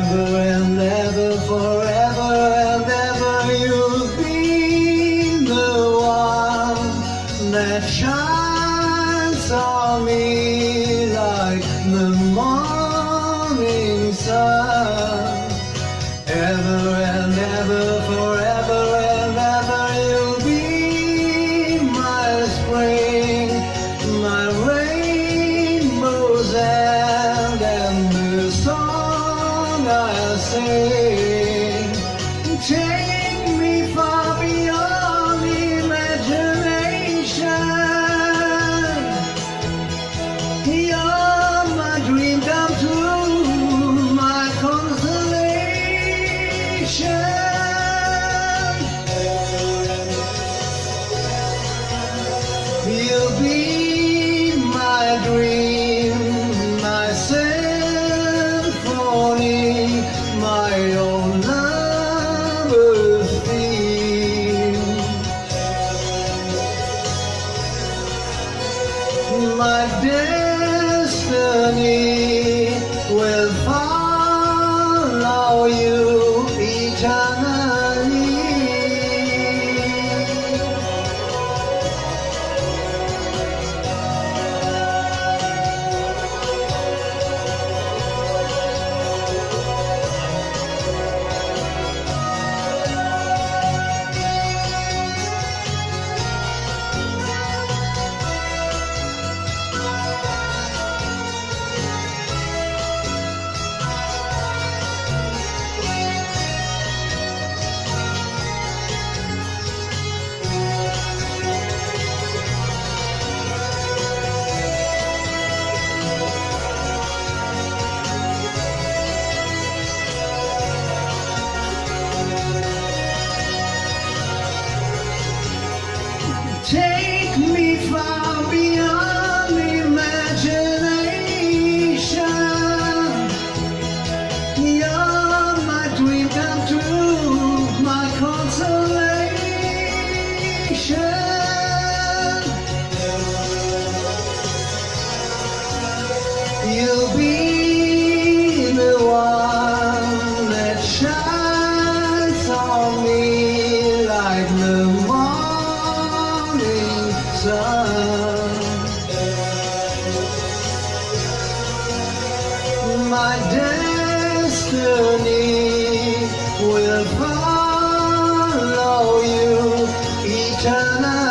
Ever and ever, forever and ever, you'll be the one that shines on me like the morning sun. Ever and ever, forever and ever, you'll be my spring, my rainbow's end, and the song I sing. Take me far beyond imagination. You're my dream come true, my consolation. You'll be my dream, my symphony, my own lover's theme. My destiny will follow you eternally. Take me far beyond imagination. You're my dream come true, my consolation. You'll be the one that shines on me like the morning sun. My destiny will follow you eternally.